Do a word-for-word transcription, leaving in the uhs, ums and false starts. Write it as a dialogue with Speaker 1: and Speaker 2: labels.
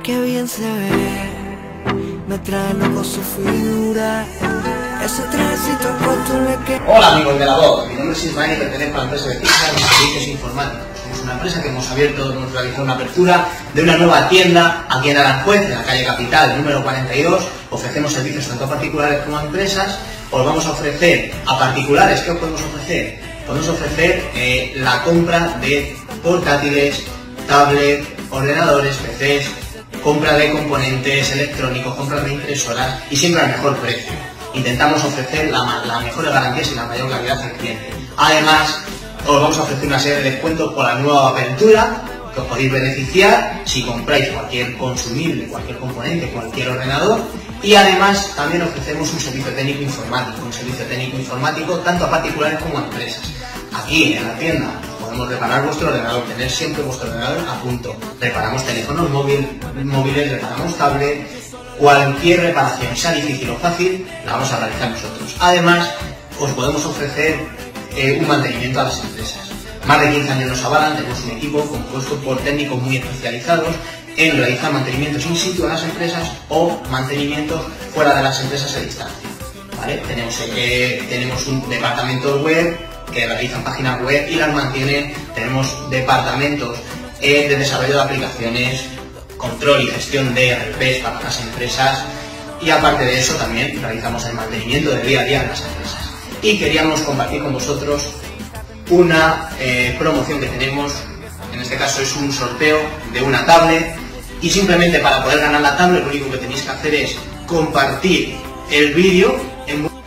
Speaker 1: qué bien se ve, me trae loco su figura, ese trajecito puesto le que...
Speaker 2: Hola amigos de la voz, mi nombre es Ismael y pertenezco a la empresa de Pixar de Servicios Informáticos. Somos una empresa que hemos abierto, hemos realizado una apertura de una nueva tienda aquí en Aranjuez, en la calle Capital, número cuarenta y dos. Ofrecemos servicios tanto a particulares como a empresas. Os vamos a ofrecer a particulares, ¿qué os podemos ofrecer? Podemos ofrecer eh, la compra de portátiles, tablets, ordenadores, P Cs, compra de componentes electrónicos, compra de impresoras y siempre al mejor precio. Intentamos ofrecer la, la mejor garantía y la mayor calidad al cliente. Además, os vamos a ofrecer una serie de descuentos por la nueva apertura que os podéis beneficiar si compráis cualquier consumible, cualquier componente, cualquier ordenador. Y además también ofrecemos un servicio técnico informático, un servicio técnico informático tanto a particulares como a empresas. Aquí en la tienda podemos reparar vuestro ordenador, tener siempre vuestro ordenador a punto. Reparamos teléfonos móvil, móviles, reparamos tablet, cualquier reparación, sea difícil o fácil, la vamos a realizar nosotros. Además, os podemos ofrecer eh, un mantenimiento a las empresas. Más de quince años nos avalan, tenemos un equipo compuesto por técnicos muy especializados en realizar mantenimientos in situ a las empresas o mantenimientos fuera de las empresas a distancia. ¿Vale? Tenemos, eh, tenemos un departamento web que realizan páginas web y las mantienen. Tenemos departamentos eh, de desarrollo de aplicaciones, control y gestión de R Ps para las empresas, y aparte de eso también realizamos el mantenimiento del día a día en las empresas. Y queríamos compartir con vosotros una eh, promoción que tenemos. En este caso es un sorteo de una tablet, y simplemente para poder ganar la tablet lo único que tenéis que hacer es compartir el vídeo en